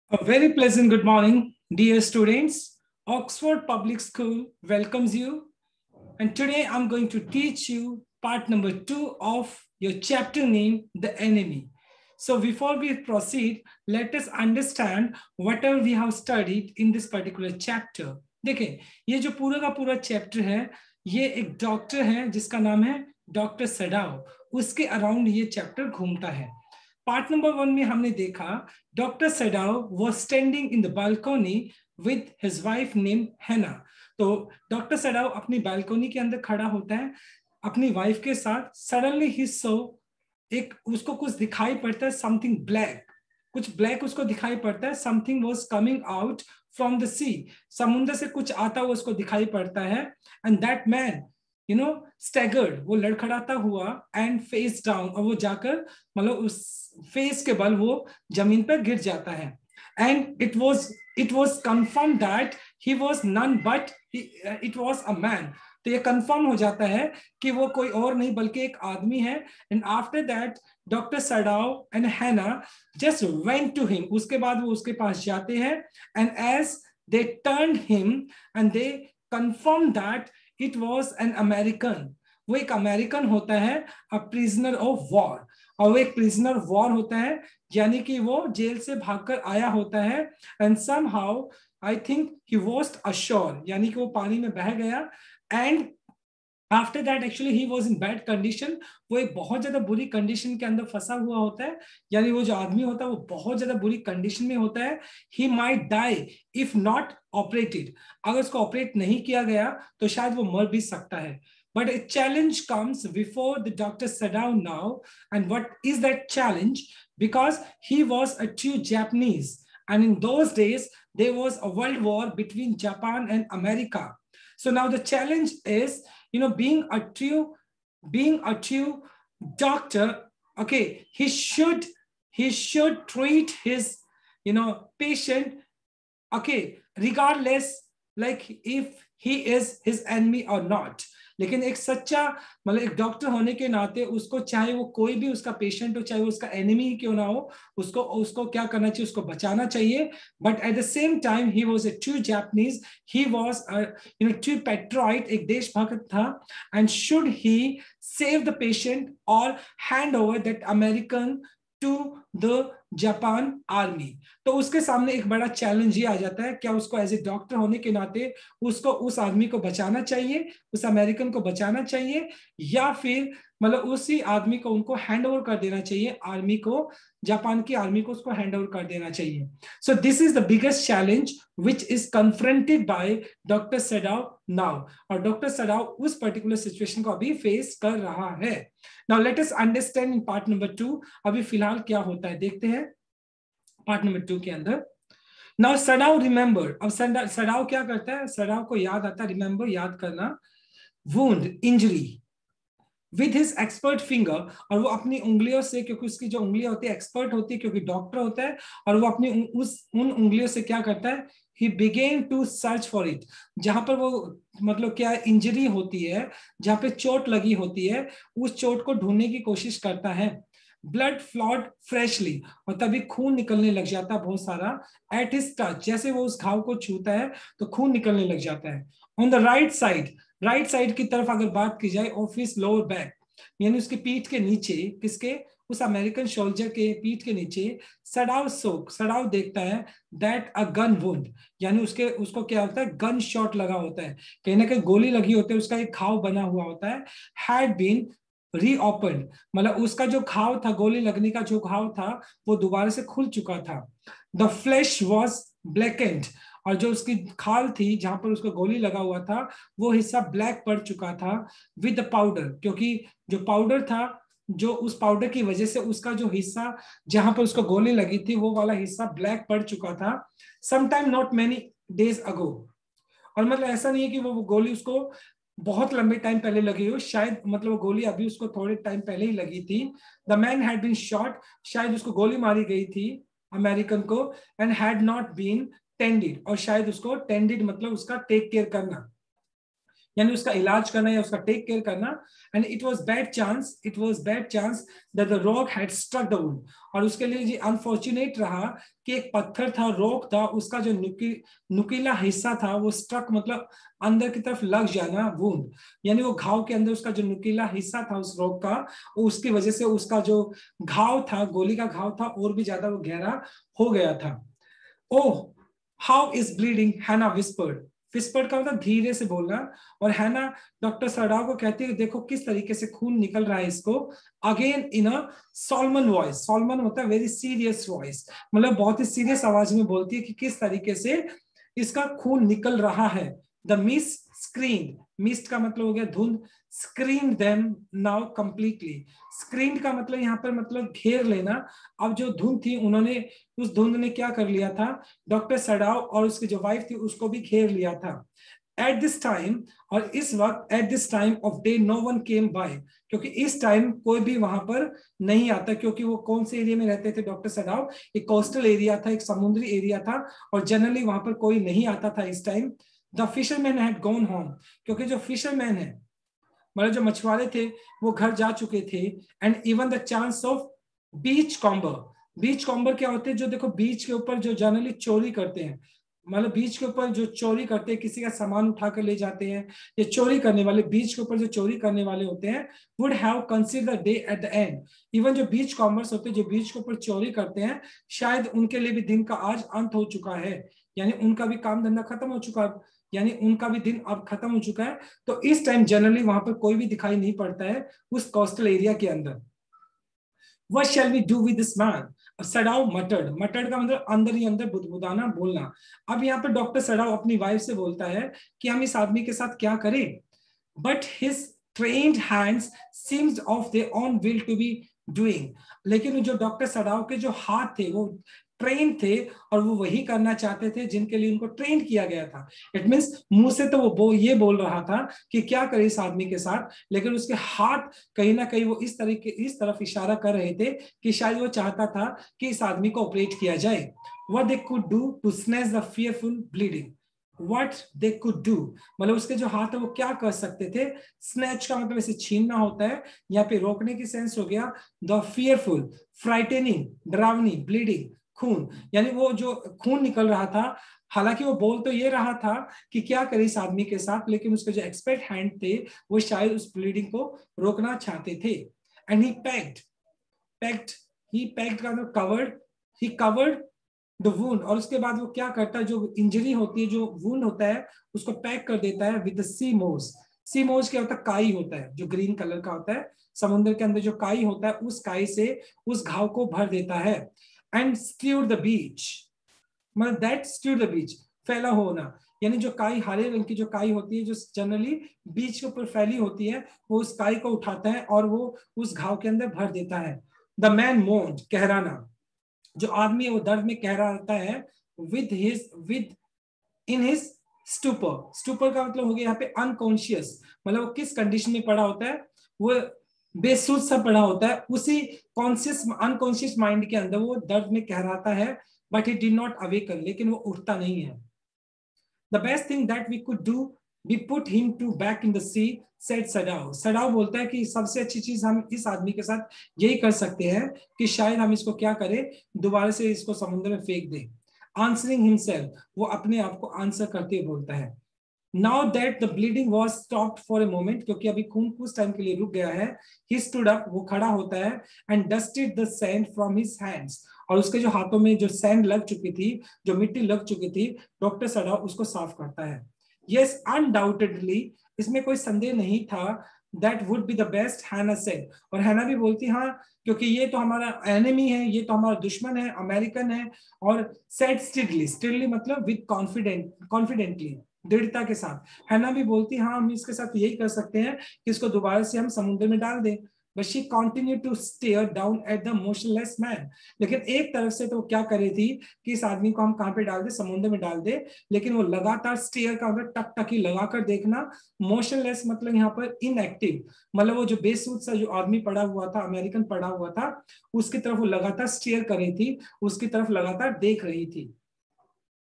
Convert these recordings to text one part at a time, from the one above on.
A very pleasant good morning, dear students. Oxford Public School welcomes you. And today I'm going to teach you part number 2 of your chapter name, The Enemy. So before we proceed, let us understand whatever we have studied in this particular chapter. देखें, ये जो पूरा का पूरा chapter है, ये एक doctor है जिसका नाम है डॉक्टर सडाव. उसके अराउंड ये चैप्टर घूमता है. पार्ट नंबर 1 में हमने देखा doctor Sadao was standing in the balcony with his wife name Hana. तो डॉक्टर सडाव अपनी बालकनी के अंदर खड़ा होता है अपनी वाइफ के साथ. सडनली ही सो एक उसको कुछ दिखाई पड़ता है, समथिंग ब्लैक, कुछ ब्लैक उसको दिखाई पड़ता है. Something was coming out from the sea, समुद्र से कुछ आता हुआ उसको दिखाई पड़ता है. एंड दैट मैन स्टैगर्ड, वो लड़खड़ाता हुआ एंड फेस डाउन, और वो जाकर मतलब उस फेस के बल वो जमीन पर गिर जाता है. And it was confirm that he was none but it was a man. तो ये कंफर्म हो जाता है कि वो कोई और नहीं बल्कि एक आदमी है. And after that doctor Sadao and Hana just went to him. उसके बाद वो उसके पास जाते हैं and as they turned him and they confirm that it was an American. वो एक अमेरिकन होता है, अ प्रिजनर ऑफ वॉर. और वो एक प्रिजनर वॉर होता है, यानी कि वो जेल से भागकर आया होता है. And somehow I think he washed ashore, यानी कि वो पानी में बह गया. And after that actually he was in bad condition. वो एक बहुत ज्यादा बुरी कंडीशन के अंदर फंसा हुआ होता है, यानी वो जो आदमी होता है वो बहुत ज्यादा बुरी कंडीशन में होता है. He might die if not operated. अगर उसको ऑपरेट नहीं किया गया तो शायद वो मर भी सकता है. But a challenge comes before the Dr. Sadao now. And what is that challenge? Because he was a true Japanese. And in those days, there was a world war between Japan and America. So now the challenge is, being a true doctor, okay, he should treat his, patient, okay, regardless, like if he is his enemy or not. लेकिन एक सच्चा मतलब एक doctor होने के नाते उसको चाहे वो कोई भी उसका पेशेंट हो, चाहे वो उसका एनिमी ही क्यों ना हो, उसको क्या करना चाहिए, उसको बचाना चाहिए. But at the same time he was a true Japanese, he was true patriot, एक देशभक्त था. And should he save the patient और hand over that American to the Japan army. तो उसके सामने एक बड़ा चैलेंज ये आ जाता है, क्या उसको एज ए डॉक्टर होने के नाते उसको उस आदमी को बचाना चाहिए, उस अमेरिकन को बचाना चाहिए, या फिर मतलब उसी आदमी को उनको हैंड ओवर कर देना चाहिए, आर्मी को, जापान की आर्मी को उसको हैंड ओवर कर देना चाहिए. So this is the biggest challenge which is confronted by doctor Sadao now. और डॉक्टर सडाव उस पर्टिकुलर सिचुएशन को अभी फेस कर रहा है. Now let us understand in part number 2 अभी फिलहाल क्या होता है, देखते हैं पार्ट नंबर 2 के अंदर. नाउ सडाव रिमेंबर, अब सडाव क्या करता है, सडाव को याद आता है, रिमेंबर याद करना, wound injury with his expert finger. और वो अपनी उंगलियों से, क्योंकि उसकी जो उंगलियां होती है एक्सपर्ट होती है क्योंकि डॉक्टर होता है, और वो अपनी उन उंगलियों से क्या करता है, he began to search for it. जहां पर वो मतलब क्या इंजरी होती है, जहां पे चोट लगी होती है, उस चोट को ढूंढने की कोशिश करता है. ब्लड फ्लॉड फ्रेशली, और तभी खून निकलने लग जाता है बहुत सारा. एट हिज टच, जैसे वो उस घाव को छूता है तो खून निकलने लग जाता है. ऑन द राइट साइड की तरफ अगर बात की जाए, ऑफ हिज लोअर बैक, यानी उसकी पीठ के नीचे, किसके, उस अमेरिकन सोल्जर के पीठ के नीचे, सडाव देखता है दैट अ गन वुंड, यानी उसको क्या होता है, गन शॉट लगा होता है, कहीं ना कहीं गोली लगी होती है, उसका एक घाव बना हुआ होता है. हैड बीन रीओपन, मतलब उसका जो घाव था, गोली लगने का जो घाव था वो दोबारा से खुल चुका था. द फ्लैश वॉज ब्लैकेंड, और जो उसकी खाल थी जहां पर उसको गोली लगा हुआ था वो हिस्सा ब्लैक पड़ चुका था. विद पाउडर, क्योंकि जो पाउडर था, जो उस पाउडर की वजह से उसका जो हिस्सा जहां पर उसको गोली लगी थी वो वाला हिस्सा ब्लैक पड़ चुका था. Sometime not many days ago, और मतलब ऐसा नहीं है कि वो गोली उसको बहुत लंबे टाइम पहले लगी हो, शायद मतलब वो गोली अभी उसको थोड़े टाइम पहले ही लगी थी. The man had been shot, शायद उसको गोली मारी गई थी अमेरिकन को. And had not been tended, और शायद उसको टेंडेड मतलब उसका टेक केयर करना, यानी उसका इलाज करना या उसका टेक केयर करना। And it was bad chance that the rock had struck the wound, और उसके लिए जी अनफॉर्चुनेट रहा कि एक पत्थर था, रॉक था, उसका जो नुकीला हिस्सा था वो स्ट्रक मतलब अंदर की तरफ लग जाना, वुंड यानी वो घाव के अंदर उसका जो नुकीला हिस्सा था उस रॉक का, उसकी वजह से उसका जो घाव था, गोली का घाव था, और भी ज्यादा वो गहरा हो गया था। Oh how is bleeding, Hana whispered. Whispered का मतलब धीरे से बोलना, और हैना डॉक्टर सडाव को कहती है देखो किस तरीके से खून निकल रहा है इसको, अगेन इन अ सॉल्मन वॉइस। सॉल्मन होता है वेरी सीरियस वॉइस, मतलब बहुत ही सीरियस आवाज में बोलती है कि किस तरीके से इसका खून निकल रहा है। द मिस स्क्रीन, मिस्ट का मतलब हो गया धुंध, screen them now completely. Screen का मतलब यहाँ पर मतलब घेर लेना। अब जो धुंध थी उन्होंने, उस धुंध ने क्या कर लिया था, डॉक्टर सडाव और उसकी जो वाइफ थी उसको भी घेर लिया था। एट दिस टाइम, और इस वक्त, at this time of day no one came by, क्योंकि इस टाइम कोई भी वहां पर नहीं आता, क्योंकि वो कौन से एरिया में रहते थे डॉक्टर सडाव, एक कोस्टल एरिया था, एक समुद्री एरिया था, और जनरली वहां पर कोई नहीं आता था इस time. The fisherman had gone home, क्योंकि जो फिशरमैन है मतलब जो मछुआरे थे वो घर जा चुके थे। And even the chance of beachcomber, beachcomber क्या होते हैं, जो देखो बीच के ऊपर जो जनरली चोरी करते हैं, मतलब बीच के ऊपर जो चोरी करते हैं, किसी का सामान उठा कर ले जाते हैं, ये चोरी करने वाले, बीच के ऊपर जो चोरी करने वाले होते हैं, would have considered at the end. Even जो बीच कॉमर्स होते हैं, जो बीच के ऊपर चोरी करते हैं, शायद उनके लिए भी दिन का आज अंत हो चुका है, यानी उनका भी काम धंधा खत्म हो चुका है, यानी उनका भी दिन अब खत्म हो चुका है। तो इस टाइम जनरली वहां पर कोई भी दिखाई नहीं पड़ता है उस कोस्टल एरिया के अंदर। What shall we do with this man? सडाव मटर्ड, मटर्ड का मतलब अंदर ही अंदर बुदबुदाना, बोलना। अब यहाँ पे डॉक्टर सडाव अपनी वाइफ से बोलता है कि हम इस आदमी के साथ क्या करें। But his trained hands seems of their own will to be doing, लेकिन जो डॉक्टर सडाव के जो हाथ थे वो ट्रेन थे, और वो वही करना चाहते थे जिनके लिए उनको ट्रेन किया गया था। इट मीन्स मुंह से तो वो ये बोल रहा था कि क्या करे इस आदमी के साथ, लेकिन उसके हाथ कहीं ना कहीं वो इस तरीके, इस तरफ इशारा कर रहे थे कि शायद वो चाहता था कि इस आदमी को ऑपरेट किया जाए। What they could do to snatch the fearful bleeding, what they could do मतलब उसके जो हाथ है वो क्या कर सकते थे। स्नैच का मतलब इसे छीनना होता है, यहाँ पे रोकने की सेंस हो गया। द फियरफुल, फ्राइटेनिंग, डरावनी, ब्लीडिंग, खून, यानी वो जो खून निकल रहा था, हालांकि वो बोल तो ये रहा था कि क्या करे इस आदमी के साथ, लेकिन उसके जो एक्सपर्ट हैंड थे वो शायद उस ब्लीडिंग को रोकना चाहते थे। And he packed, packed, he packed का मतलब covered, he covered the wound, और उसके बाद वो क्या करता है, जो इंजरी होती है, जो वुंड होता है, उसको पैक कर देता है विद द सी मोज। सी मोज क्या होता है, काई होता है, जो ग्रीन कलर का होता है, समुद्र के अंदर जो काई होता है, उस काई से उस घाव को भर देता है। एंड स्ट्यूड द बीच, मतलब दैट स्ट्यूड द बीच, फैला होना, यानी जो काई, हरे रंग की जो काई होती है, जो जनरली बीच के ऊपर फैली होती है, वो उस काई को उठाता है और वो उस घाव के अंदर भर देता है। द मैन मोन्ड, कहराना, जो आदमी है वो दर्द में कह रहा होता है, within his stupor. Stupor का मतलब हो गया यहाँ पे अनकॉन्शियस, मतलब वो किस कंडीशन में पड़ा होता है, वो बेसुध सा पड़ा होता है, उसी कॉन्शियस अनकॉन्शियस माइंड के अंदर वो दर्द में कह रहा है, but he did not awaken, लेकिन वो उठता नहीं है। The best thing that we could do, we put him to back in the sea, said Sadao. Sadao बोलता है कि सबसे अच्छी चीज हम इस आदमी के साथ यही कर सकते हैं कि शायद हम इसको क्या करें, दोबारा से इसको समुद्र में फेंक दें। आंसरिंग हिमसेल्फ, वो अपने आप को आंसर करते हुए बोलता है। Now that the bleeding was stopped for a moment, क्योंकि अभी खून कुछ टाइम के लिए रुक गया है, ही स्टूड अप, वो खड़ा होता है, and dusted the sand from his hands, और उसके जो हाथों में जो सैंड लग चुकी थी, जो मिट्टी लग चुकी थी, डॉक्टर सडाव उसको साफ करता है। यस अनडाउटेडली, इसमें कोई संदेह नहीं था, that would be the best, Hana said, और हैना भी बोलती हाँ, क्योंकि ये तो हमारा एनिमी है, ये तो हमारा दुश्मन है, अमेरिकन है। और सेड स्टिडली, स्टिडली मतलब विद कॉन्फिडेंटली, दृढ़ता के साथ हैना भी बोलती हाँ, हम इसके साथ यही कर सकते हैं कि इसको दोबारा से हम समुद्र में डाल दें। But she continued to stare down at the motionless man, लेकिन एक तरफ से तो क्या करे थी कि इस आदमी को हम कहाँ पे डाल दे, समुद्र में डाल दे, लेकिन वो लगातार स्टेयर का मतलब टकटकी लगाकर देखना, मोशनलेस मतलब यहाँ पर इनएक्टिव, मतलब वो जो बेसुध सा जो आदमी पड़ा हुआ था, अमेरिकन पड़ा हुआ था, उसकी तरफ वो लगातार स्टेयर कर रही थी, उसकी तरफ लगातार देख रही थी।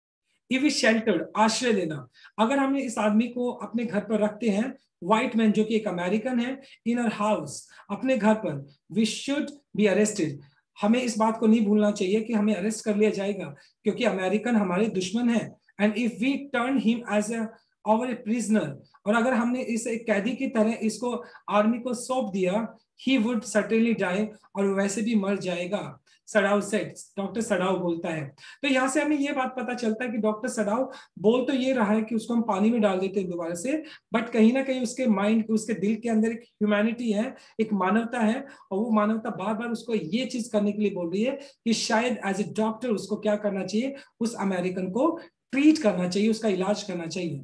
इफ इज शेल्टर्ड, आश्रय देना, अगर हमने इस आदमी को अपने घर पर रखते हैं, व्हाइट मैन जो कि एक अमेरिकन है, इन आवर हाउस, अपने घर पर, वी शुड बी अरेस्टेड, हमें इस बात को नहीं भूलना चाहिए कि हमें अरेस्ट कर लिया जाएगा, क्योंकि अमेरिकन हमारे दुश्मन है। And if we turn him as our prisoner, और अगर हमने इस एक कैदी की तरह इसको आर्मी को सौंप दिया, ही वुड सर्टेनली डाई, और वैसे भी मर जाएगा, सडाव सेड, डॉक्टर सडाव बोलता है। तो यहाँ से हमें ये बात पता चलता है कि डॉक्टर सडाव बोल तो ये रहा है कि उसको हम पानी में डाल देते हैं दोबारा से, बट कहीं ना कहीं उसके माइंड, उसके दिल के अंदर एक ह्यूमैनिटी है, एक मानवता है, और वो मानवता बार बार उसको ये चीज करने के लिए बोल रही है कि शायद एज ए डॉक्टर उसको क्या करना चाहिए, उस अमेरिकन को ट्रीट करना चाहिए, उसका इलाज करना चाहिए।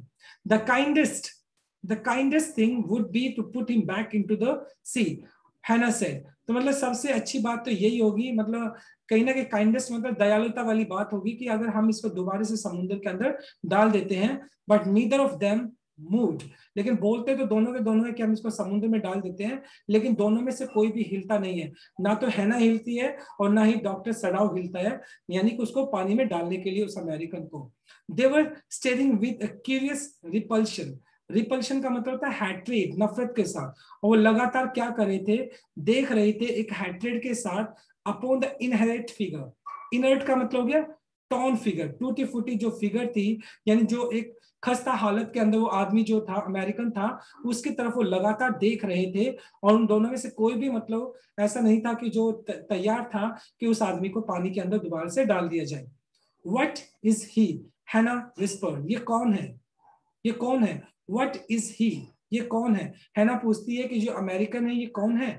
The kindest thing would be to put him back into the sea, Hana said. तो मतलब सबसे अच्छी बात तो यही होगी, मतलब कहीं ना कहीं काइंडेस्ट मतलब दयालुता वाली बात होगी, कि अगर हम इसको दोबारा से समुद्र के अंदर डाल देते हैं, but neither of them moved, लेकिन बोलते तो दोनों के दोनों है कि हम इसको समुद्र में डाल देते हैं, लेकिन दोनों में से कोई भी हिलता नहीं है, ना तो हैना हिलती है और ना ही डॉक्टर सडाव हिलता है, यानी कि उसको पानी में डालने के लिए उस अमेरिकन को। They were staring with curious repulsion, repulsion का मतलब होता है हैट्रेड, नफरत के साथ, और वो लगातार क्या कर रहे थे, देख रहे थे एक हैट्रेड के साथ, upon the inert figure, inert का मतलब हो गया टॉन फिगर, टूटी फूटी जो फिगर थी, यानी जो एक खस्ता हालत के अंदर वो आदमी जो था, अमेरिकन था, उसकी तरफ वो लगातार देख रहे थे, और उन दोनों में से कोई भी मतलब ऐसा नहीं था कि जो तैयार था कि उस आदमी को पानी के अंदर दोबारा से डाल दिया जाए। व्हाट इज ही, हैना विस्पर्ड, ये कौन है, ये कौन है, व्हाट इज ही, ये कौन है, हैना पूछती है कि जो अमेरिकन है ये कौन है।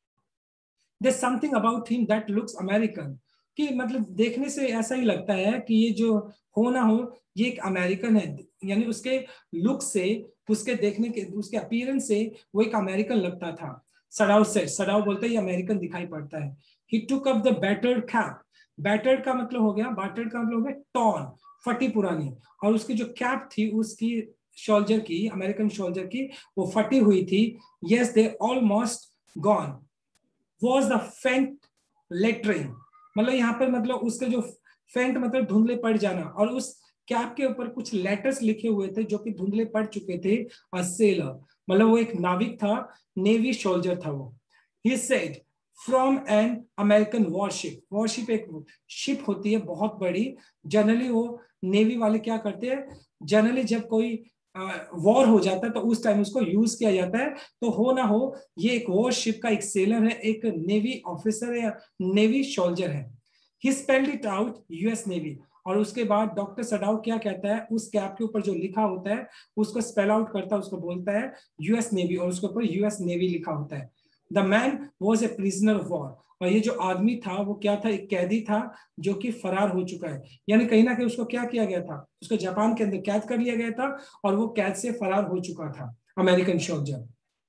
There's something about him that looks American, कि मतलब देखने से ऐसा ही लगता है कि ये जो हो ना हो ये एक अमेरिकन है, यानी उसके लुक से, उसके देखने के, उसके अपीयरेंस से वो एक अमेरिकन लगता था। सडाव से, सडाव बोलते ही अमेरिकन दिखाई पड़ता है। He took up the battered cap, battered का मतलब हो गया, battered का मतलब हो गया torn, फटी पुरानी, और उसकी जो कैप थी उसकी सोल्जर की, अमेरिकन सोल्जर की, वो फटी हुई थी। Yes, they almost gone was the faint lettering, मतलब यहाँ पर मतलब उसके जो फेंट मतलब धुंधले पड़ जाना, और उस कैप के ऊपर कुछ लेटर्स लिखे हुए थे जो कि धुंधले पड़ चुके थे। अ सेलर, मतलब वो एक नाविक था, नेवी सोल्जर था वो। He said from an American warship, warship एक शिप होती है बहुत बड़ी, जनरली वो नेवी वाले क्या करते हैं, जनरली जब कोई वॉर हो जाता है तो उस टाइम उसको यूज किया जाता है। तो हो ना हो ये एक वॉर शिप का एक सेलर है, एक नेवी ऑफिसर है या नेवी सोल्जर है। He spelled it out US navy, और उसके बाद डॉक्टर सडाव क्या कहता है, उस कैप के ऊपर जो लिखा होता है उसको स्पेल आउट करता है, उसको बोलता है यूएस नेवी, और उसके ऊपर यूएस नेवी लिखा होता है। The man was a prisoner of war, और ये जो आदमी था वो क्या था, एक कैदी था जो कि फरार हो चुका है, यानी कहीं ना कहीं उसको क्या किया गया था, उसको जापान के अंदर कैद कर लिया गया था, और वो कैद से फरार हो चुका था, American soldier.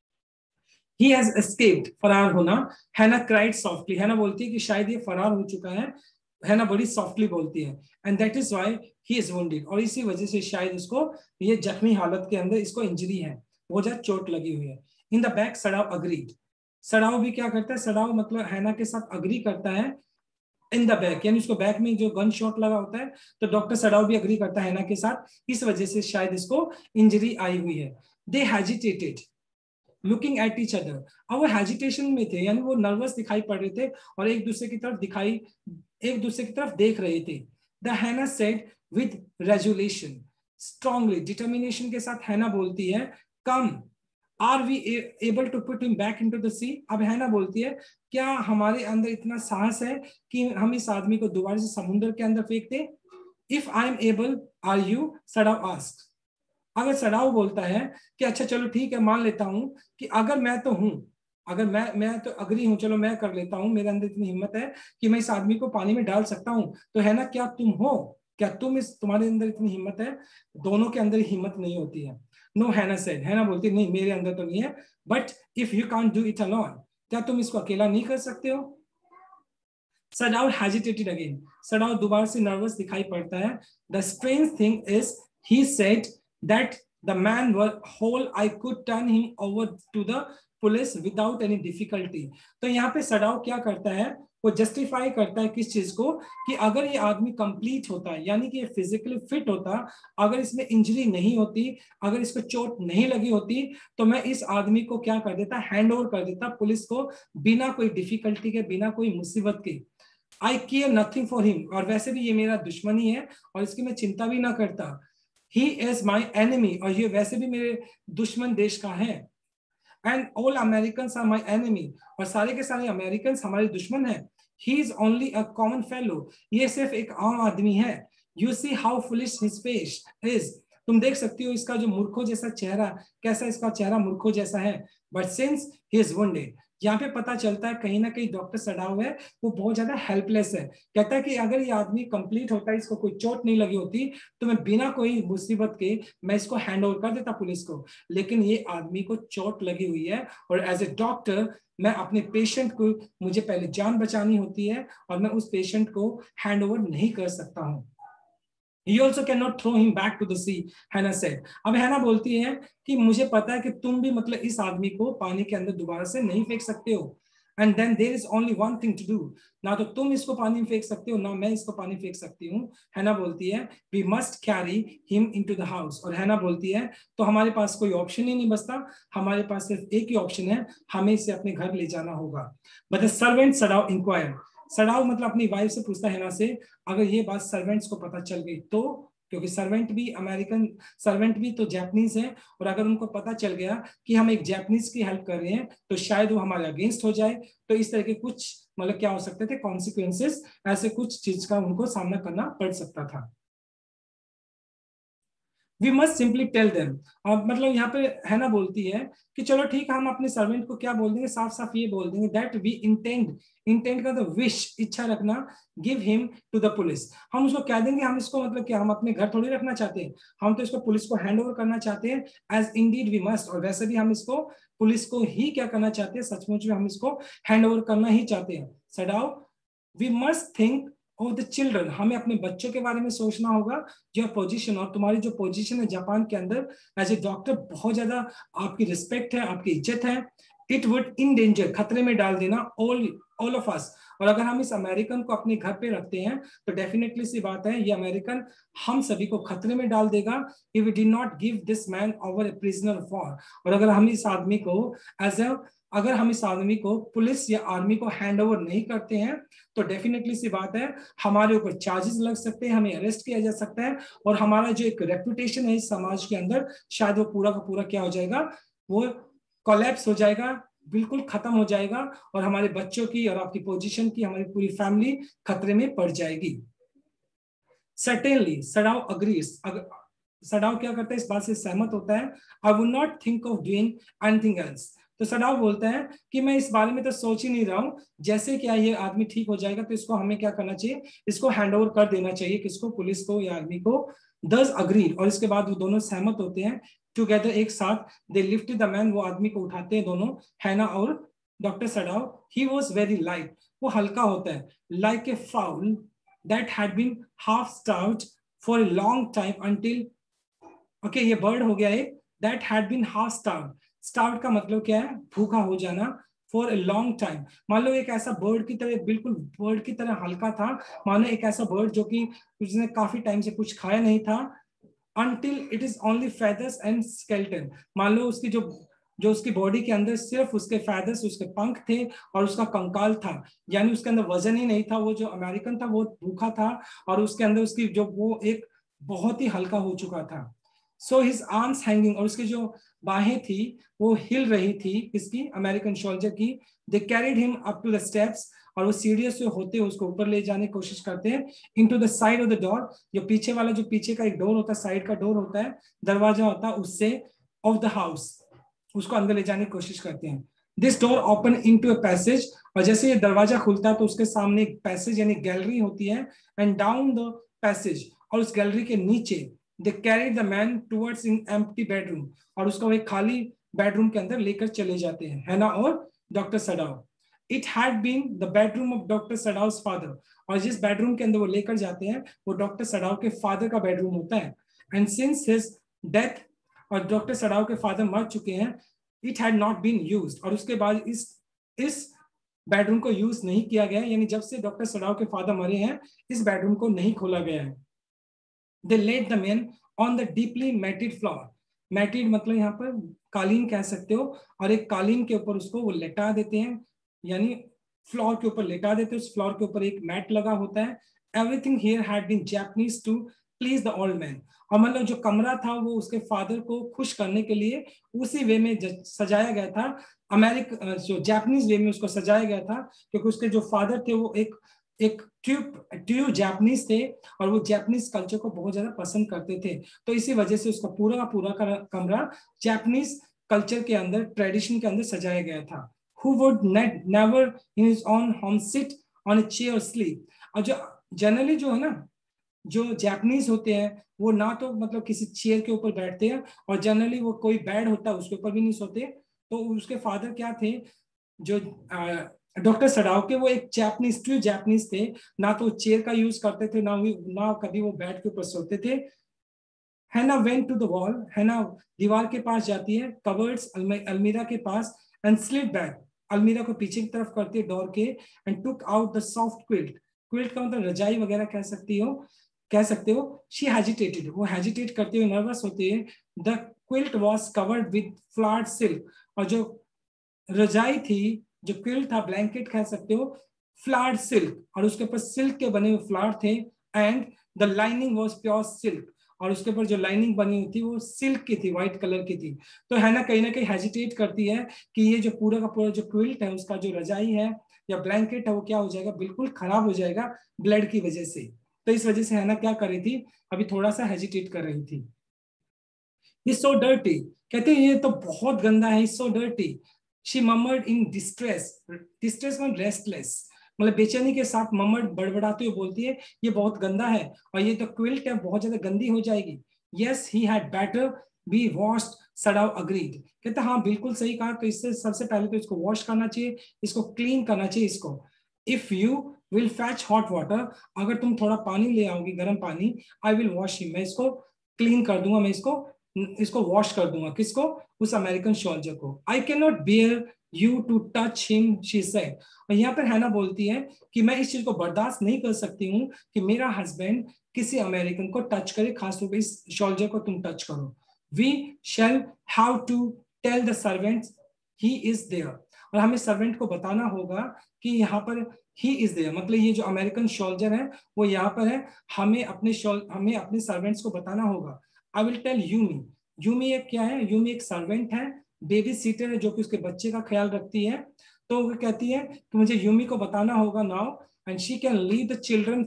He has escaped, फरार होना। हैना क्राइड सॉफ्टली, हैना बोलती है कि शायद ये फरार हो चुका है, हैना बड़ी सॉफ्टली बोलती है। And that is why he is wounded, और इसी वजह से शायद इसको ये जख्मी हालत के अंदर इसको इंजरी है, वो जब चोट लगी हुई है। In the back Sadao agreed, Sadao भी क्या करता है, सडाव मतलब हैना के साथ अग्री करता है। इन द बैक, यानी उसको बैक में जो गन शॉट लगा होता है, तो डॉक्टर सडाव भी अग्री करता है हैना के साथ, इस वजह से शायद इसको इंजरी आई हुई है। They hesitated looking at each other, अब वो हेजिटेशन में थे, यानी वो नर्वस दिखाई पड़ रहे थे, और एक दूसरे की तरफ एक दूसरे की तरफ देख रहे थे। The Hana said with resolution, strongly, determination के साथ हैना बोलती है, come are we able to put him back into the sea, अब हैना बोलती है क्या हमारे अंदर इतना साहस है कि हम इस आदमी को दोबारा से समुद्र के अंदर फेंक दें। If I am able are you, Sadao asked, अगर सडाव बोलता है कि अच्छा चलो ठीक है, मान लेता हूं कि अगर मैं तो हूं, अगर मैं तो अग्री हूं, चलो मैं कर लेता हूं, मेरे अंदर इतनी हिम्मत है कि मैं इस आदमी को पानी में डाल सकता हूं, तो है ना, क्या तुम हो, क्या तुम्हारे अंदर इतनी हिम्मत है। दोनों के अंदर हिम्मत नहीं होती है। नो, हैना सेड, हैना बोलती नहीं मेरे अंदर तो नहीं है, but if you can't do it alone, क्या तुम इसको अकेला नहीं कर सकते हो। सडाव हेजिटेटेड अगेन, सडाव दोबारा से नर्वस दिखाई पड़ता है। The strange thing is he said that the man were whole, I could turn him over to the police without any difficulty. तो यहाँ पे सडाव क्या करता है, वो जस्टिफाई करता है किस चीज को, कि अगर ये आदमी कंप्लीट होता है, यानी कि ये फिजिकली फिट होता, अगर इसमें इंजरी नहीं होती, अगर इसको चोट नहीं लगी होती, तो मैं इस आदमी को क्या कर देता, हैंड ओवर कर देता पुलिस को, बिना कोई डिफिकल्टी के, बिना कोई मुसीबत के। I care nothing for him, और वैसे भी ये मेरा दुश्मन ही है और इसकी मैं चिंता भी ना करता। ही इज माई एनिमी, और ये वैसे भी मेरे दुश्मन देश का है। And all American are my enemy, और सारे के सारे अमेरिकन हमारे दुश्मन है। He is only a common fellow, ये सिर्फ एक आम आदमी है। You see how foolish his face is, तुम देख सकती हो इसका जो मूर्खों जैसा चेहरा, कैसा इसका चेहरा मूर्खों जैसा है। But since he is wounded, यहाँ पे पता चलता है कहीं ना कहीं डॉक्टर सडाव है वो बहुत ज्यादा हेल्पलेस है। कहता है कि अगर ये आदमी कंप्लीट होता है, इसको कोई चोट नहीं लगी होती, तो मैं बिना कोई मुसीबत के मैं इसको हैंड ओवर कर देता पुलिस को। लेकिन ये आदमी को चोट लगी हुई है, और एज ए डॉक्टर मैं अपने पेशेंट को, मुझे पहले जान बचानी होती है, और मैं उस पेशेंट को हैंड ओवर नहीं कर सकता हूँ। He also cannot throw him back to the sea, Hannah said. अब हैना बोलती है कि मुझे पता है कि तुम भी मतलब इस आदमी को पानी के अंदर दोबारा से नहीं फेंक सकते हो। And then there is only one thing to do. ना तो तुम इसको पानी में फेंक सकते हो, ना मैं इसको पानी फेंक सकती हूँ। हैना बोलती है we must carry him into the house. और हैना बोलती है तो हमारे पास कोई ऑप्शन ही नहीं बचता, हमारे पास सिर्फ एक ही ऑप्शन है, हमें इसे अपने घर ले जाना होगा। But the servant Sadao inquired. सडाव मतलब अपनी वाइफ से पूछता है ना से, अगर ये बात सर्वेंट्स को पता चल गई तो, क्योंकि सर्वेंट भी अमेरिकन, सर्वेंट भी तो जापानीज है, और अगर उनको पता चल गया कि हम एक जापानीज की हेल्प कर रहे हैं तो शायद वो हमारे अगेंस्ट हो जाए। तो इस तरह के कुछ मतलब क्या हो सकते थे कॉन्सिक्वेंसेस, ऐसे कुछ चीज का उनको सामना करना पड़ सकता था। We must simply tell them, अब मतलब यहाँ पे है ना बोलती है कि चलो ठीक है, हम अपने सर्वेंट को क्या बोल देंगे, साफ साफ ये बोल देंगे दैट वी इंटेंड, इंटेंड का तो विश, इच्छा रखना, give him to the police. हम उसको कह देंगे हम इसको मतलब क्या हम अपने घर थोड़ी रखना चाहते हैं, हम तो इसको पुलिस को हैंड ओवर करना चाहते हैं, एज इंडीड वी मस्ट, और वैसे भी हम इसको पुलिस को ही क्या करना चाहते हैं, सचमुच में हम इसको हैंड ओवर करना ही चाहते हैं। Sadao we must think of the children, हमें अपने बच्चों के बारे में सोचना होगा। जो पोजीशन, और तुम्हारी जो पोजीशन है जापान के अंदर एज ए डॉक्टर, बहुत ज्यादा आपकी रिस्पेक्ट है, आपकी इज्जत है। इट वुड इन डेंजर, खतरे में डाल देना ऑल ऑफ अस। और अगर हम इस अमेरिकन को अपने घर पे रखते हैं तो डेफिनेटली सी बात है ये अमेरिकन हम सभी को खतरे में डाल देगा। If we did not give this man over a prisoner of war, और अगर हम इस आदमी को एज ए, अगर हम इस आदमी को पुलिस या आर्मी को हैंड ओवर नहीं करते हैं तो डेफिनेटली सी बात है हमारे ऊपर चार्जेस लग सकते हैं, हमें अरेस्ट किया जा सकता है, और हमारा जो एक रेपुटेशन है इस समाज के अंदर शायद वो पूरा का पूरा क्या हो जाएगा, वो कोलैप्स हो जाएगा, बिल्कुल खत्म हो जाएगा, और हमारे बच्चों की और आपकी पोजीशन की, हमारी पूरी फैमिली खतरे में पड़ जाएगी। सर्टेनली सडाव अग्रीज, सडाव क्या करता है, इस बात से सहमत होता है। I would not think of doing anything else, तो सडाव बोलता है कि मैं इस बारे में तो सोच ही नहीं रहा हूं, जैसे क्या ये आदमी ठीक हो जाएगा तो इसको हमें क्या करना चाहिए, इसको हैंड ओवर कर देना चाहिए, किसको, पुलिस को या आर्मी को। दस अग्री, और इसके बाद वो दोनों सहमत होते हैं। टुगेदर, एक साथ, दे लिफ्ट द मैन, वो आदमी को उठाते हैं दोनों, हैना और doctor Sadao. He was very light, वो हल्का होता है, like a fowl that had been half starved for a long time until, okay, ये बर्ड हो गया एक, that had been half starved, starved का मतलब क्या है, भूखा हो जाना, for a long time, मान लो एक ऐसा बर्ड की तरह, बिल्कुल बर्ड की तरह हल्का था, मानो एक ऐसा बर्ड जो कि उसने काफी टाइम से कुछ खाया नहीं था। until it is only feathers and skeleton, मान लो उसकी जो उसकी बॉडी के अंदर सिर्फ उसके फेदर्स, उसके पंख थे और उसका कंकाल था, यानी उसके अंदर वजन ही नहीं था। वो जो अमेरिकन था वो भूखा था और उसके अंदर उसकी जो वो एक बहुत ही हल्का हो चुका था। सो हिज आर्म्स हैंगिंग, और उसकी जो बाहें थी वो हिल रही थी, किसकी, अमेरिकन सोल्जर की। They carried him up to the steps, और वो सीढ़ियों से होते उसको ऊपर ले जाने की कोशिश करते हैं। Into the side of the door, जो पीछे वाला, जो पीछे का एक डोर होता है, साइड का डोर होता है, दरवाजा होता है, उससे ऑफ द हाउस उसको अंदर ले जाने की कोशिश करते हैं। This door open into a passage, और जैसे ये दरवाजा खुलता है तो उसके सामने एक पैसेज यानी गैलरी होती है। एंड डाउन द पैसेज, और उस गैलरी के नीचे, they carried the man towards in empty bedroom, और उसको एक खाली बेडरूम के अंदर लेकर चले जाते हैं, हैना और doctor Sadao. It had been the bedroom of doctor Sadao father, और जिस बेडरूम के अंदर वो लेकर जाते हैं वो डॉक्टर सडाव के फादर का बेडरूम होता है। एंड सिंस हिज डेथ, और डॉक्टर सडाव के फादर मर चुके हैं, it had not been used, और उसके बाद इस बेडरूम को यूज नहीं किया गया, यानी जब से डॉक्टर सडाव के फादर मरे हैं इस बेडरूम को नहीं खोला गया है। They let the man on the deeply matted floor, matted मतलब यहाँ पर कालीन कह सकते हो, और एक कालीन के ऊपर उसको वो लेटा देते हैं, यानी फ्लोर के ऊपर लेटा देते हैं, उस फ्लोर के ऊपर एक मैट लगा होता है। Everything here had been Japanese to please the old man, और मतलब जो कमरा था वो उसके फादर को खुश करने के लिए उसी वे में सजाया गया था, जो जापानीज वे में उसको सजाया गया था, क्योंकि उसके जो फादर थे वो एक ट्रू जापानीज थे और वो जापानीज कल्चर को बहुत ज्यादा पसंद करते थे। तो इसी वजह से उसका पूरा पूरा कमरा जापानीज कल्चर के अंदर, ट्रेडिशन के अंदर सजाया गया था। Who would never in his own home sit on a chair or sleep, और जो जनरली जो है ना, जो जापानीज होते हैं वो ना तो मतलब किसी चेयर के ऊपर बैठते हैं, और जनरली वो कोई बेड होता है उसके ऊपर भी नहीं सोते। तो उसके फादर क्या थे, जो डॉक्टर सडाव के, वो एक जापानीज, ट्रू जापानीज थे, ना तो चेयर का यूज करते थे, ना कभी वो बेड के ऊपर सोते थे। हैना वेंट टू द वॉल, हैना दीवार के पास जाती है, कवर्ड्स अलमीरा के पास, एंड स्लिप बैक, अलमीरा को पीछे की तरफ करती है डोर के, and took out the soft quilt, quilt का मतलब रजाई वगैरह कह सकते हो। शी हेजिटेटेड, वो हेजिटेट करते हुए नर्वस होती है। The quilt was covered with flowered silk, और जो रजाई थी, जो क्विल्ट था, ब्लैंकेट कह सकते हो, फ्लावर्ड सिल्क, और उसके ऊपर सिल्क के बने हुए फ्लावर थे। And the lining was pure silk, और उसके ऊपर जो लाइनिंग बनी हुई थी वो सिल्क की थी, व्हाइट कलर की थी। तो है ना कहीं हेजिटेट करती है कि ये जो पूरा का पूरा जो क्विल्ट है, उसका जो रजाई है या ब्लैंकेट है, वो क्या हो जाएगा, बिल्कुल खराब हो जाएगा ब्लड की वजह से। तो इस वजह से है ना क्या कर रही थी, अभी थोड़ा सा हेजिटेट कर रही थी। He's so dirty, कहते हैं ये तो बहुत गंदा है, he's so dirty. She murmured in distress, distress मतलब restless, मतलब बेचैनी के साथ ममर्ड बड़बड़ाते हुए बोलती है ये बहुत गंदा है, और ये तो क्विल्ट है, बहुत ज्यादा गंदी हो जाएगी। Yes, he had better be washed, Sadao agreed, कहते हाँ बिल्कुल सही कहा, तो इससे सबसे पहले तो इसको वॉश करना चाहिए, इसको क्लीन करना चाहिए इसको। If you will fetch hot water, अगर तुम थोड़ा पानी ले आओगी, गर्म पानी, आई विल वॉश हिम, मैं इसको क्लीन कर दूंगा, मैं इसको वॉश कर दूंगा, किसको, उस अमेरिकन सोल्जर को। I can not bear you to touch him, she said, और यहाँ पर हैना बोलती है कि मैं इस चीज को बर्दाश्त नहीं कर सकती हूँ कि मेरा हस्बैंड किसी अमेरिकन को टच करे, खासतौर पर इस सोल्जर को तुम टच करो। We shall have to tell the servants he is there, और हमें सर्वेंट को बताना होगा कि यहाँ पर ही इज देयर, मतलब ये जो अमेरिकन सोल्जर है वो यहाँ पर है, हमें अपने सर्वेंट्स को बताना होगा। I will tell Yumi, Yumi एक क्या है, यूमी एक सर्वेंट है, बेबी सीटर है, जो कि उसके बच्चे का ख्याल रखती है। तो वो कहती है कि मुझे यूमी को बताना होगा now, and she can leave the children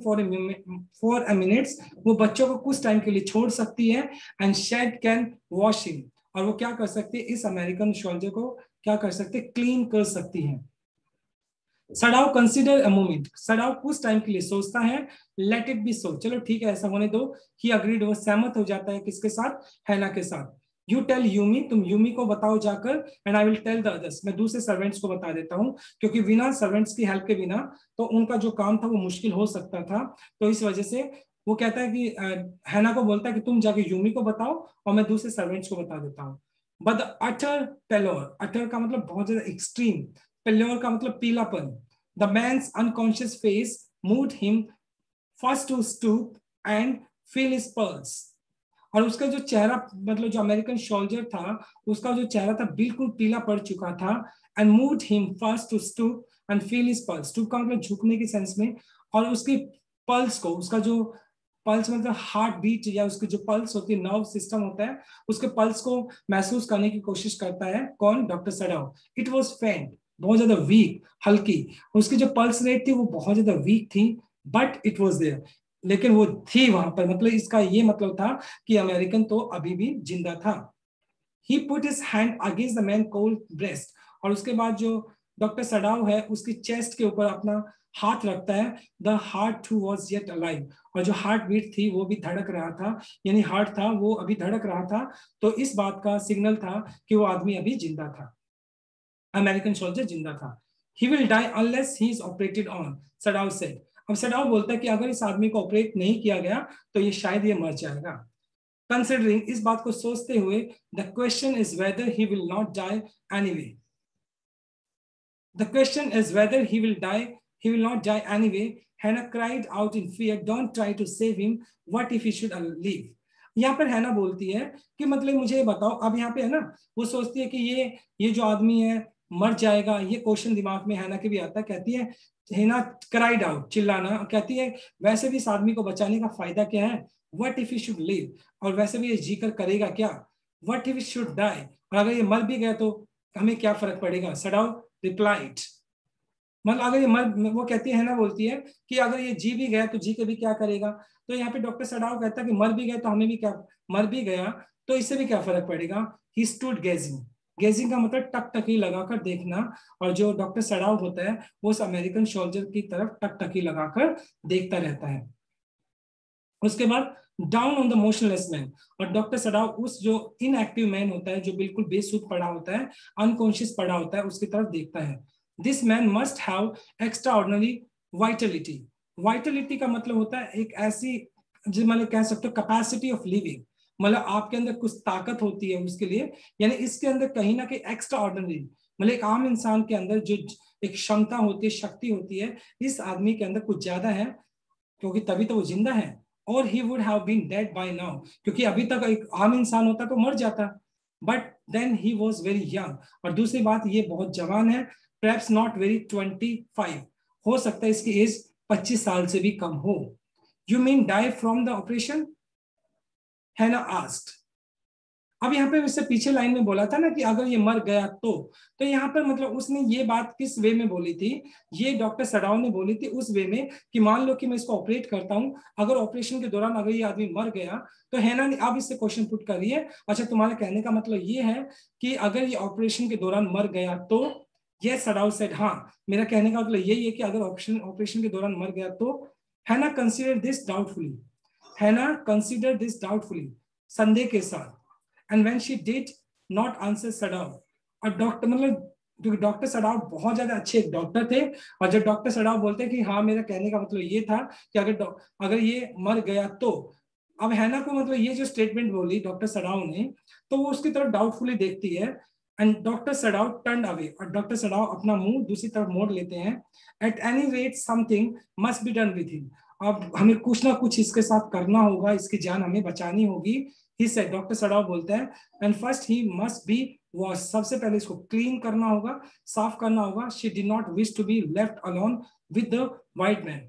for a minutes, वो बच्चों को कुछ टाइम के लिए छोड़ सकती है। And she'd can wash him, और वो क्या कर सकती है, इस अमेरिकन सोल्जर को क्या कर सकते हैं, क्लीन कर सकती है। सडाव कंसिडर अ मोमेंट, सडाव कुछ टाइम के लिए सोचता है, लेट इट बी सो, चलो ठीक है ऐसा होने दो। ही अग्रीड, वो सहमत हो जाता है, किसके साथ, हैना के साथ। यू टेल यूमी, तुम यूमी को बताओ जाकर, and I will tell the others, मैं दूसरे सर्वेंट्स को बता देता हूँ, क्योंकि बिना सर्वेंट्स की हेल्प के बिना तो उनका जो काम था वो मुश्किल हो सकता था। तो इस वजह से वो कहता है कि हैना को बोलता है कि तुम जाके यूमी को बताओ और मैं दूसरे सर्वेंट्स को बता देता हूँ। बट अटर पेलोर, अटर का मतलब बहुत ज्यादा एक्सट्रीम, पेल्योर का मतलब पीलापन। The man's unconscious face moved him first to stoop and feel his pulse. और उसका जो चेहरा, मतलब जो अमेरिकन सोल्जर था, उसका जो चेहरा था बिल्कुल पीला पड़ चुका था। And moved him first to stoop and feel his pulse, stoop का मतलब झुकने के सेंस में, और उसकी पल्स को, उसका जो पल्स मतलब हार्ट बीट या उसकी जो पल्स होती है, नर्व सिस्टम होता है, उसके पल्स को महसूस करने की कोशिश करता है कौन, डॉक्टर सडाव। इट वॉज फेंट, बहुत ज्यादा वीक, हल्की, उसकी जो पल्स रेट थी वो बहुत ज्यादा वीक थी, बट इट वॉज देयर, लेकिन वो थी वहां पर, मतलब इसका ये मतलब था कि अमेरिकन तो अभी भी जिंदा था। He put his hand against the man cold breast, और उसके बाद जो डॉक्टर सडाव है उसकी चेस्ट के ऊपर अपना हाथ रखता है। The heart too was yet alive, और जो हार्ट बीट थी वो भी धड़क रहा था, यानी हार्ट था वो अभी धड़क रहा था। तो इस बात का सिग्नल था कि वो आदमी अभी जिंदा था, अमेरिकन सोल्जर जिंदा था। He will die unless he is operated on, Sadao said. अब सडाव बोलता है कि अगर इस आदमी को ऑपरेट नहीं किया गया तो ये शायद ये मर जाएगा। कंसिडरिंग, इस बात को सोचते हुए, the question is whether he will not die anyway, The question is whether he will die. He will not die anyway. Hannah cried out in fear. Don't try to save him. What if he should leave? यहाँ पर हैना बोलती है कि मतलब मुझे बताओ, अब यहाँ पे है ना, वो सोचती है कि ये जो आदमी है मर जाएगा, ये क्वेश्चन दिमाग में हैना के भी आता है। कहती है, हैना क्राइड आउट, चिल्लाना, कहती है वैसे भी इस आदमी को बचाने का फायदा क्या है, what if he should live, और वैसे भी ये जीकर करेगा क्या, what if he should die, और अगर ये मर भी गया तो हमें क्या फर्क पड़ेगा। सडाउ रिप्लाइड, मतलब अगर ये मर, वो कहती है ना, बोलती है कि अगर ये जी भी गया तो जी के भी क्या करेगा। तो यहाँ पे डॉक्टर सडाउ कहता है कि मर भी गया तो हमें भी क्या, मर भी गया तो इससे भी क्या फर्क पड़ेगा। ही स्टूड गेजिंग, गेजिंग का मतलब टकटकी लगाकर देखना, और जो डॉक्टर सडाउ होता है वो उस अमेरिकन सोल्जर की तरफ टकटकी लगाकर देखता रहता है। उसके बाद down on the motionless man, और डॉक्टर सडाउ उस जो इनएक्टिव मैन होता है, जो बिल्कुल बेसुध पड़ा होता है, अनकॉन्शियस पड़ा होता है, उसकी तरफ देखता है। This man must have extraordinary vitality, vitality का मतलब होता है एक ऐसी, जो मतलब कह सकते हो कैपेसिटी ऑफ लिविंग, मतलब आपके अंदर कुछ ताकत होती है उसके लिए, यानी इसके अंदर कहीं ना कहीं एक्स्ट्रा ऑर्डिनरी, मतलब एक आम इंसान के अंदर जो एक क्षमता होती है, शक्ति होती है, इस आदमी के अंदर कुछ ज्यादा है, क्योंकि तभी तो वो जिंदा है। और he would have been dead by now, क्योंकि अभी तक एक आम इंसान होता तो मर जाता, but then he was very young, और दूसरी बात ये बहुत जवान है, perhaps not very 25, हो सकता है इसकी एज 25 साल से भी कम हो। You mean die from the operation? Hannah asked. अब यहाँ पे उससे पीछे लाइन में बोला था ना कि अगर ये मर गया तो यहाँ पर मतलब उसने ये बात किस वे में बोली थी, ये डॉक्टर सडाउ ने बोली थी उस वे में कि मान लो कि मैं इसको ऑपरेट करता हूँ, अगर ऑपरेशन के दौरान अगर ये आदमी मर गया, तो हैना ने अब इससे क्वेश्चन पुट कर रही है, अच्छा तुम्हारे कहने का मतलब ये है कि अगर ये ऑपरेशन के दौरान मर गया तो, यस सडाउ सेड, हाँ मेरा कहने का मतलब यही है कि अगर ऑपरेशन के दौरान मर गया तो। Hana consider this doubtfully, Hana consider this doubtfully, संदेह के साथ। And when she did not answer सडाउ, और डॉक्टर मतलब क्योंकि डॉक्टर सडाउ बहुत ज्यादा अच्छे एक डॉक्टर थे, और जब डॉक्टर सडाउ बोलते हैं कि हाँ मेरा कहने का मतलब ये था कि अगर ये मर गया तो, अब हैना को मतलब ये जो स्टेटमेंट बोली डॉक्टर सडाउ ने, तो वो उसकी तरफ डाउटफुली देखती है। And doctor Sadao turn away, और डॉक्टर सडाउ अपना मुंह दूसरी तरफ मोड़ लेते हैं। At any rate something must be done with him, अब हमें कुछ ना कुछ इसके साथ करना होगा, इसकी जान हमें बचानी होगी। ही सेड, डॉक्टर सडाउ बोलता है, and first he must be wash, सबसे पहले इसको क्लीन करना होगा, साफ करना होगा। She did not wish to be left alone with the white man,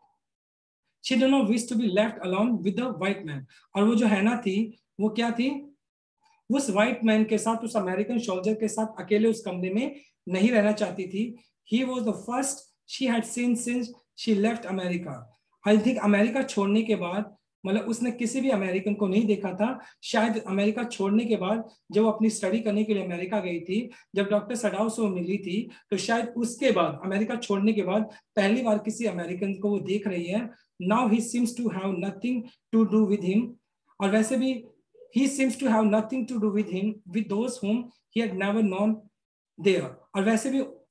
she did not wish to be left alone with the white man, और वो जो हैना थी वो क्या थी, उस व्हाइट मैन के साथ, उस अमेरिकन सोल्जर के साथ अकेले उस कमरे में नहीं रहना चाहती थी। He was the first she had seen since she left America, I think America छोड़ने के बाद, मतलब उसने किसी भी अमेरिकन को नहीं देखा था, शायद अमेरिका छोड़ने के बाद जब वो अपनी स्टडी करने के लिए अमेरिका गई थी, जब डॉक्टर सडाउ से वो मिली थी, तो शायद उसके बाद, अमेरिका छोड़ने के बाद पहली बार किसी अमेरिकन को वो देख रही है। Now he seems to have nothing to do with him, और वैसे भी he seems to have nothing to do with him, with those whom he had never known there, और वैसे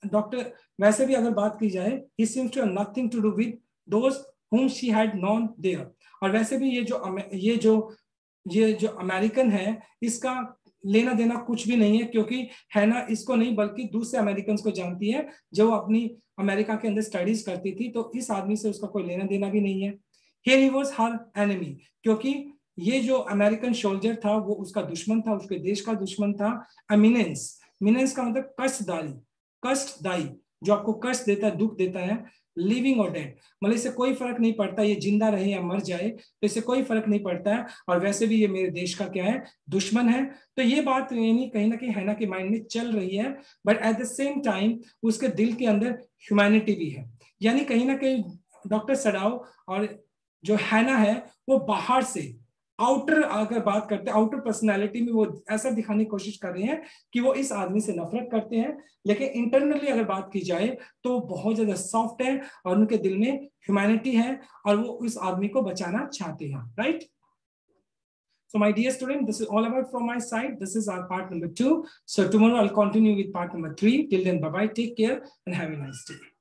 भी अगर बात की जाए, he seems to have nothing to do with those whom she had known there, और वैसे भी ये जो अमेरिकन है इसका लेना देना कुछ भी नहीं है, क्योंकि हैना इसको नहीं बल्कि दूसरे अमेरिकन को जानती है जो अपनी अमेरिका के अंदर स्टडीज करती थी, तो इस आदमी से उसका कोई लेना देना भी नहीं है। Here he was her enemy, क्योंकि ये जो अमेरिकन सोल्जर था वो उसका दुश्मन था, उसके देश का दुश्मन था। एमिनेंस, मिनेंस का मतलब कष्टदायी, जो आपको कष्ट देता है, दुख देता है। लिविंग और डेड, मतलब इससे कोई फर्क नहीं पड़ता ये जिंदा रहे या मर जाए, तो इससे कोई फर्क नहीं पड़ता है, और वैसे भी ये मेरे देश का क्या है, दुश्मन है। तो ये बात यानी कहीं ना कहीं हैना के माइंड में चल रही है, but at the same time उसके दिल के अंदर ह्यूमैनिटी भी है, यानी कहीं ना कहीं डॉक्टर सडाउ और जो हैना है वो बाहर से आउटर, अगर बात करते हैं आउटर पर्सनालिटी में, वो ऐसा दिखाने की कोशिश कर रहे हैं कि वो इस आदमी से नफरत करते हैं, लेकिन इंटरनली अगर बात की जाए तो बहुत ज्यादा सॉफ्ट है, और उनके दिल में ह्यूमैनिटी है, और वो इस आदमी को बचाना चाहते हैं, right. So my dear student, this is all about from my side. This is our part number 2. So tomorrow I'll continue with part number 3. Till then, bye bye, take care and have a nice day.